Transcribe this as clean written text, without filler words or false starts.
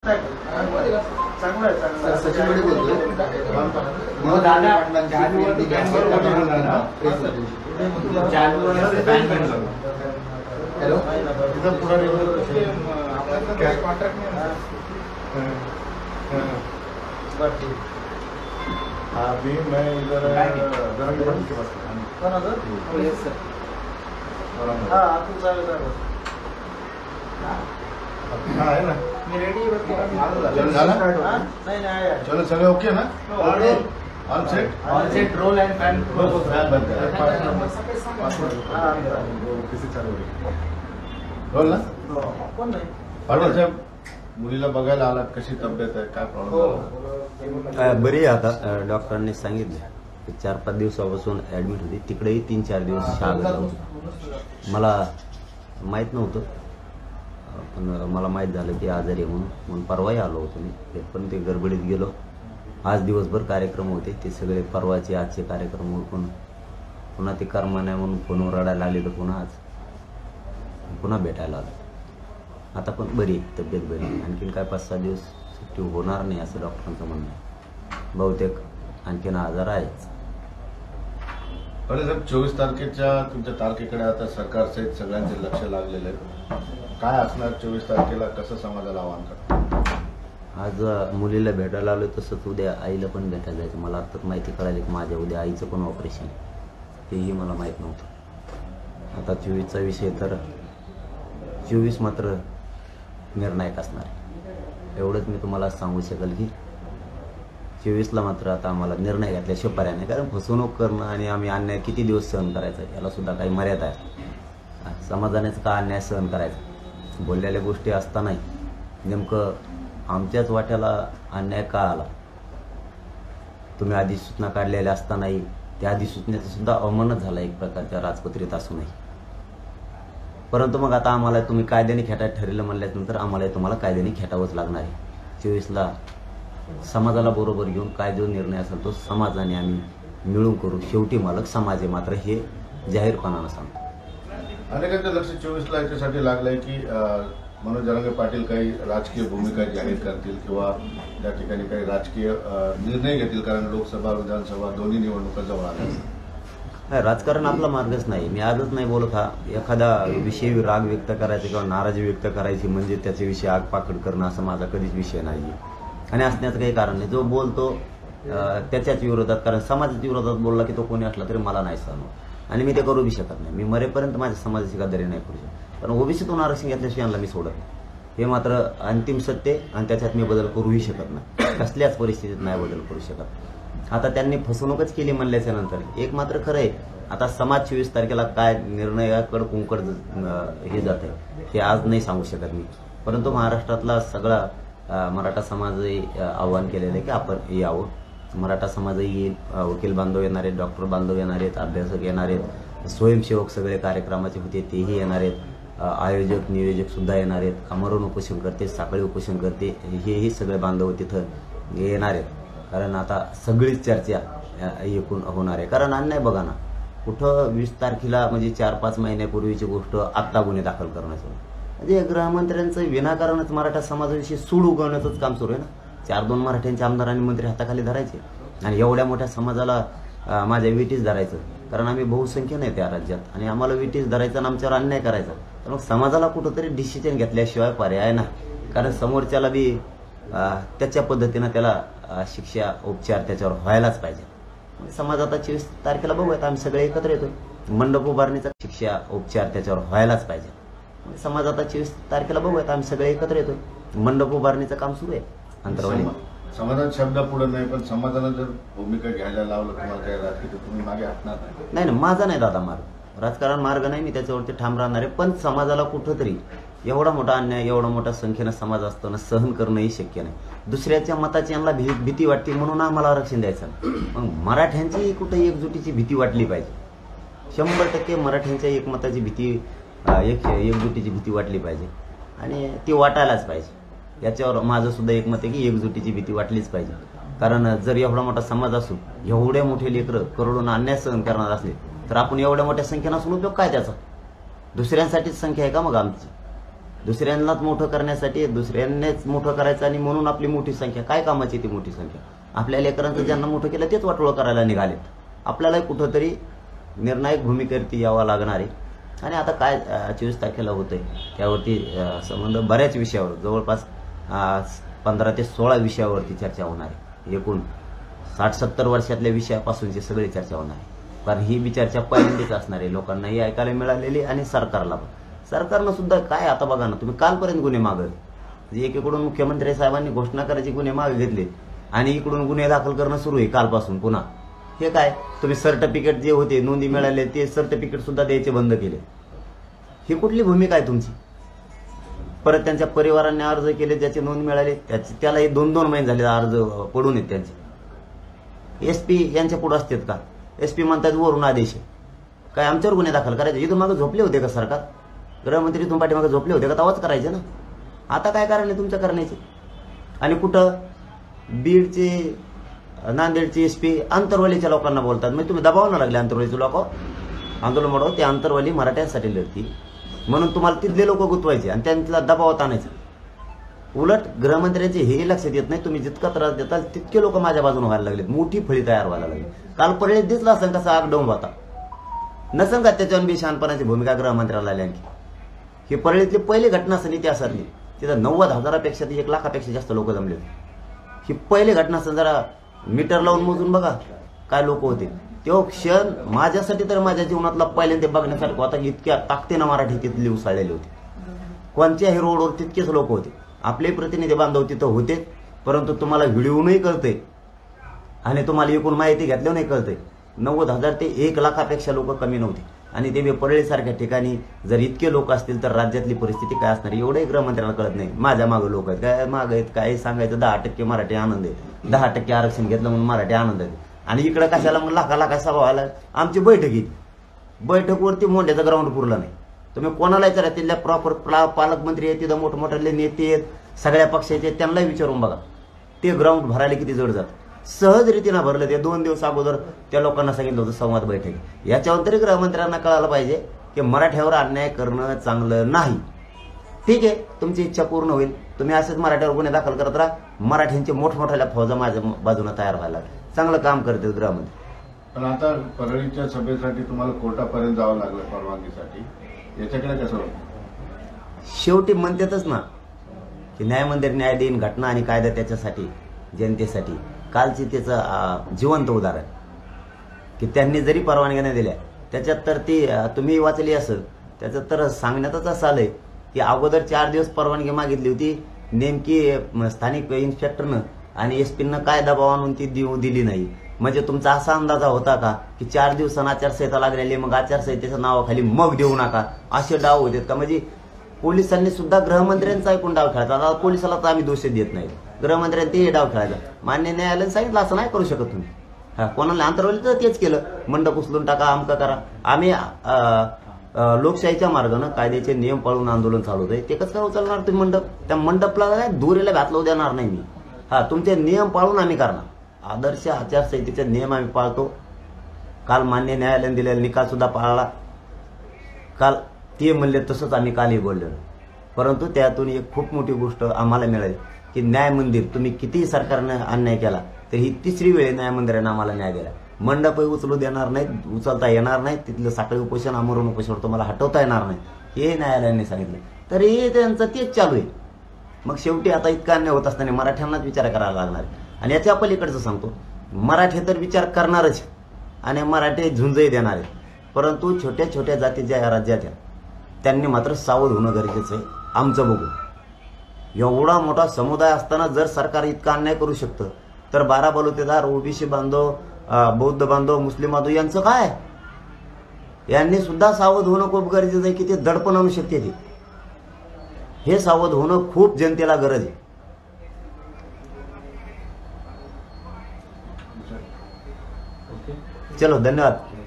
चांगलं आहे चांगलं सचिन बडे बोलतोय हॅलो तिथं पुढे कॉन्ट्रॅक्ट नहीं अभी मैं इधर गरम बन के बस हाँ आपको हाँ है ना रेडी चलो चलो ओके ना on set roll and fan बंद किसी चालू रोल ना कोण नाही पाटील साहेब मुलीला बघायला आलात कशी तब्येत आहे काय प्रॉब्लेम बरी आहे आता डॉक्टरांनी सांगितलं 4-5 दिवसापासून ऍडमिट होती तिकडेही 3-4 दिवस शाळा मला माहित नव्हतं पण मला माहित झालं की आजारी आहे म्हणून परवाही आलो होतो मी पण ते गडबडीत गेलो आज दिवसभर कार्यक्रम होते ते सगळे परवाचे आजचे कार्यक्रम उरकून पुन्हा ते कर्म नाही म्हणून फोनवर रडायला लागले तर पुन्हा भेटायला आलो आता पण बरी तब्येत बरी आणखीन काय 5-6 दिवस सुट्टी होणार नाही असं डॉक्टरांचं म्हणणं आहे बहुतेक आणखीन आजार आहेच साहेब 24 तारखेच्या तुमच्या तारखेकडे आता सरकार सहित सगळ्यांचे लक्ष लागलेले आहे काय असणार 24 तारखेला कसं समाजाला आवाहन करणार आज मुलीला भेटायला आलो तसंच उद्या आईला पण भेटायला जायचं मला आत्ताच माहिती कळाली की माझ्या उद्या आईचं पण ऑपरेशन आहे तेही मला माहीत नव्हतं आता 24चा विषय तर 24 मात्र निर्णायक असणार आहे एवढंच मी तुम्हाला सांगू शकेल की 24ला मात्र आता आम्हाला निर्णय घेतल्याशिवाय पर्याय नाही कारण फसवणूक करणं आणि आम्ही अन्याय किती दिवस सहन करायचा याला सुद्धा काही मर्यादा आहे समाजानेच का अन्याय सहन करायचा बोललेल्या गोष्टी असतानाही नेमकं आमच्याच वाट्याला अन्याय का आला तुम्ही अधिसूचना काढलेल्या असतानाही त्या अधिसूचनेचा सुद्धा अवमानच झाला एक प्रकारच्या राजपत्रित असूनही परंतु मग आता आम्हाला तुम्ही कायद्याने खेटायला ठरलं म्हणल्यानंतर आम्हाला तुम्हाला कायद्याने खेटावंच लागणार आहे 24ला समाजाला बरोबर घेऊन काय जो निर्णय असेल तो समाजाने आम्ही मिळून करू शेवटी मालक समाज आहे मात्र हे जाहीरपणानं सांगतो अनेकांचं लक्ष 24ला याच्यासाठी लागलंय की मनोज जरांगे पाटील काही राजकीय भूमिका जाहीर करतील किंवा त्या ठिकाणी काही राजकीय निर्णय घेतील कारण लोकसभा विधानसभा दोन्ही निवडणुका जवळ आल्या नाही राजकारण आपला मार्गच नाही मी आजच नाही बोलत हा एखादा विषयी राग व्यक्त करायचा किंवा नाराजी व्यक्त करायची म्हणजे त्याच्याविषयी आग पाकड करणं असं माझा कधीच विषय नाही आणि असण्याचं काही कारण नाही जो बोलतो त्याच्याच विरोधात कारण समाजाच्या विरोधात बोलला की तो कोणी असला तरी मला नाही सहन आणि मी ते करू बी शकत नाही मी मरेपर्यंत माझ्या समाजाची गद्दारी नाही करू शकत पण ओबीसीतून आरक्षण घेतल्याशिवाय यांना मी सोडत नाही हे मात्र अंतिम सत्य आणि त्याच्यात मी बदल करूही शकत नाही कसल्याच परिस्थितीत नाही बदल करू शकत आता त्यांनी फसवणूकच केली म्हणल्याच्या नंतर एक मात्र खरं आहे आता समाज 24 तारखेला काय निर्णयाकडे कुंकड हे जात आहे हे आज नाही सांगू शकत मी परंतु महाराष्ट्रातला सगळा मराठा समाजही आवाहन केलेलं आहे की आपण यावं मराठा समाजही येईल वकील बांधव येणार आहेत डॉक्टर बांधव येणार आहेत अभ्यासक येणार आहेत स्वयंसेवक सगळे कार्यक्रमाचे होते तेही येणार आहेत आयोजक नियोजक सुद्धा येणार आहेत आमरण उपोषण करते साखळी उपोषण करते हेही सगळे बांधव तिथं येणार आहेत कारण आता सगळीच चर्चा एकूण होणार आहे कारण अन्याय बघा ना कुठं 20 तारखेला म्हणजे 4-5 महिन्यापूर्वीची गोष्ट आत्ता गुन्हे दाखल करण्याचं म्हणजे गृहमंत्र्यांचं विनाकारणच मराठा समाजाविषयी सूड उगवण्याचंच काम सुरू आहे ना 4-2 मराठ्यांचे आमदार आणि मंत्री हाताखाली धरायचे आणि एवढ्या मोठ्या समाजाला माझ्या विटीस धरायचं कारण आम्ही बहुसंख्य नाही त्या राज्यात आणि आम्हाला विटीस धरायचं आणि आमच्यावर अन्याय करायचा तर मग समाजाला कुठंतरी डिसिजन घेतल्याशिवाय पर्याय नाही कारण समोरच्याला बी त्याच्या पद्धतीनं त्याला शिक्षा उपचार त्याच्यावर व्हायलाच पाहिजे समाज आता 24 तारखेला बघूयात आम्ही सगळे एकत्र येतोय मंडप उभारणीचा शिक्षा उपचार त्याच्यावर व्हायलाच पाहिजे समाज आता 24 तारखेला बघूयात आम्ही सगळे एकत्र येतोय मंडप उभारणीचं काम सुरू आहे अंतरवाली समाजात शब्द पुढे नाही पण समाजानं जर भूमिका घ्यायला लावलं तुम्हाला काय राजकीय तर तुम्ही मागे हटणार नाही ना माझा नाही दादा मार्ग राजकारण मार्ग नाही मी त्याच्यावरती ठाम राहणार आहे पण समाजाला कुठंतरी एवढा मोठा अन्याय एवढा मोठा संख्येनं समाज असताना सहन करणंही शक्य नाही दुसऱ्याच्या मताची यांना भीती वाटते म्हणून आम्हाला आरक्षण द्यायचं मग मराठ्यांची कुठे एकजुटीची भीती वाटली पाहिजे 100% मराठ्यांच्या एकमताची भीती एकजुटीची भीती वाटली पाहिजे आणि ती वाटायलाच पाहिजे याच्यावर माझं सुद्धा एकमत आहे की एकजुटीची भीती वाटलीच पाहिजे कारण जर एवढा मोठा समाज असू एवढे मोठे लेकरं करोडोना अन्याय सहन करणार असले तर आपण एवढ्या मोठ्या संख्येनं असून उपयोग काय त्याचा दुसऱ्यांसाठीच संख्या आहे का मग आमची दुसऱ्यांनाच मोठं करण्यासाठी दुसऱ्यांनाच मोठं करायचं आणि म्हणून आपली मोठी संख्या. काय कामाची ती मोठी संख्या? आपल्या लेकरांचं ज्यांना मोठं केलं तेच वाटोळं करायला निघालेत. आपल्यालाही कुठंतरी निर्णायक भूमिकेवरती यावं लागणार आहे. आणि आता काय 24 तारखेला होतंय त्यावरती संबंध बऱ्याच विषयावर जवळपास 15 ते 16 विषयावरती चर्चा होणार आहे. एकूण 60-70 वर्षातल्या विषयापासूनची सगळी चर्चा होणार आहे. कारण ही बी चर्चा पहिल्यांदाच असणार आहे. लोकांनाही ऐकायला मिळालेली आणि सरकारला पण. सरकारनं सुद्धा काय आता बघा ना, तुम्ही कालपर्यंत गुन्हे मागले, एकीकडून मुख्यमंत्री साहेबांनी घोषणा करायची गुन्हे मागे घेतले आणि इकडून गुन्हे दाखल करणं सुरू आहे कालपासून पुन्हा. हे काय, तुम्ही सर्टिफिकेट जे होते नोंदी मिळाले ते सर्टिफिकेट सुद्धा द्यायचे बंद केले. ही कुठली भूमिका आहे तुमची? परत त्यांच्या परिवारांनी अर्ज केले ज्याचे नोंद मिळाले त्याला हे 2-2 महिने झाले अर्ज पडून आहेत त्यांचे. SP यांच्या पुढे असतात का? SP म्हणतात वरून आदेश आहे. काय आमच्यावर गुन्हे दाखल करायचे? इथून मागे झोपले होते का सरकार? गृहमंत्री इथून पाठीमागे झोपले होते का? तेव्हाच करायचे ना. आता काय कारण आहे तुमचं करण्याचे? आणि कुठं बीडचे नांदेडचे SP आंतरवालीच्या लोकांना बोलतात. म्हणजे तुम्ही दबावणं लागले आंतरवालीचे लोक आंदोलन म्हणून. ते आंतरवाली मराठ्यांसाठी लढती म्हणून तुम्हाला तिथले लोक गुंतवायचे आणि त्यांना दबावात आणायचं. उलट गृहमंत्र्यांचे हे लक्षात येत नाही, तुम्ही जितका त्रास देताल तितके लोक माझ्या बाजूने व्हायला लागलेत. मोठी फळी तयार व्हायला लागली. काल परळीत दिसला असं कसा आग डोंब होता नसं का? त्याच्यावर बी शहाणपणाची भूमिका गृहमंत्र्याला आली. आणखी ही परळीतली पहिली घटना असं इतिहासातली. तिथं 90,000पेक्षा ते 1 लाखापेक्षा जास्त लोक जमले होते. ही पहिली घटना असं जरा मीटर लावून मोजून बघा काय लोक होते. तो क्षण माझ्यासाठी तर माझ्या जीवनातला पहिल्यांदा बघण्यासारखं होता की इतक्या ताकदीनं मराठी तिथली उसळलेली होती. कोणत्याही रोडवर तितकेच लोक होते. आपले प्रतिनिधी बांधव तिथं होते, परंतु तुम्हाला व्हिडिओनही कळते आणि तुम्हाला एकूण माहिती घेतल्यानंही कळते 90,000 ते 1 लाखापेक्षा लोक कमी नव्हते. आणि ते परळीसारख्या ठिकाणी जर इतके लोक असतील तर राज्यातली परिस्थिती काय असणार एवढे गृहमंत्र्यांना कळत नाही. माझ्या मागं लोक आहेत, काय मागं आहेत, काय सांगायचं 10% मराठी आनंद आहे, 10% आरक्षण घेतलं म्हणून मराठी आनंद आहे. आणि इकडे कशाला मग लाखा सभा व्हायला. आमची बैठकवरती मोंड्याचा ग्राउंड पुरला नाही. तुम्ही कोणाला विचारा, तिथल्या प्रॉपर पालकमंत्री आहेत, तिथं मोठमोठ्याले नेते आहेत, सगळ्या पक्षाचे आहेत, त्यांनाही विचारून बघा ते ग्राउंड भरायला किती जड जात. सहज रीतीनं भरलं. ते 2 दिवस अगोदर त्या लोकांना सांगितलं होतं संवाद बैठक. याच्यावर तरी गृहमंत्र्यांना कळायला पाहिजे की मराठ्यावर अन्याय करणं चांगलं नाही. ठीक आहे, तुमची इच्छा पूर्ण होईल. तुम्ही असेच मराठ्यावर गुन्हे दाखल करत राहा. मराठ्यांचे मोठमोठ्या फौजा माझ्या बाजूने तयार व्हायला चांगलं काम करते गृहमंत्री. पण आता परळीच्या सभेसाठी तुम्हाला कोर्टापर्यंत जावं लागलं परवानगीसाठी. याच्याकडे कसं होतं? शेवटी म्हणतातच ना की न्यायमंदिर न्याय देईन. घटना आणि कायदा त्याच्यासाठी, जनतेसाठी. कालची त्याचं जिवंत उदाहरण की त्यांनी जरी परवानग्या नाही दिल्या त्याच्यात तर ती तुम्ही वाचली असेल. त्याचं तर सांगण्यातच असं आलंय की अगोदर 4 दिवस परवानगी मागितली होती. नेमकी स्थानिक इन्स्पेक्टरनं आणि SPनं काय दबाव आणून ती दिली नाही. म्हणजे तुमचा असा अंदाजा होता का की 4 दिवसांना आचारसंहिता लागलेली, मग आचारसंहितेच्या नावाखाली मग देऊ नका, असे डाव होते का? म्हणजे पोलिसांनी सुद्धा गृहमंत्र्यांचा ऐकून डाव खेळायचा. आता पोलिसाला तर आम्ही दोष देत नाही, गृहमंत्र्यांनी ते डाव खेळायचा. मान्य न्यायालयाने सांगितलं असं नाही करू शकत तुम्ही. कोणाला अंतरवली तर तेच केलं, मंडप उचलून टाका, आमका करा. आम्ही लोकशाहीच्या मार्गानं कायद्याचे नियम पाळून आंदोलन चालवतोय. ते कसं उचलणार तुम्ही मंडप? त्या मंडपला काय दुरीला घातलं देणार नाही मी. तुमचे नियम पाळून आम्ही करणार. आदर्श आचारसंहितेचे नियम आम्ही पाळतो. काल मान्य न्यायालयाने दिलेला निकाल सुद्धा पाळला. काल ते म्हणले तसंच आम्ही कालही बोललो. परंतु त्यातून एक खूप मोठी गोष्ट आम्हाला मिळाली की न्याय मंदिर, तुम्ही कितीही सरकारनं अन्याय केला तर ही 3री वेळ न्याय मंदिरानं आम्हाला न्याय दिला. मंडपही उचलू देणार नाहीत, उचलता येणार नाही. तिथलं साखळी उपोषण, आमरण उपोषण तुम्हाला हटवता येणार नाही, हे न्यायालयाने सांगितलं. तर हे त्यांचं तेच चालू आहे. मग शेवटी आता इतका अन्याय होत असताना मराठ्यांनाच विचार करायला लागणार आहे. आणि याच्या पलीकडचं सांगतो, मराठी तर विचार करणारच आणि मराठी झुंजही देणार आहेत. परंतु छोट्या छोट्या जाती ज्या या राज्यात आहेत त्यांनी मात्र सावध होणं गरजेचं आहे. आमचं बघू, एवढा मोठा समुदाय असताना जर सरकार इतका अन्याय करू शकतं तर 12 बलुतेदार, OBC बांधव, बौद्ध बांधव, मुस्लिम बांधव यांचं काय? यांनी सुद्धा सावध होणं खूप गरजेचं आहे की ते दडपण आणू शकते. हे सावध होणं खूप जनतेला गरज आहे. चलो, धन्यवाद.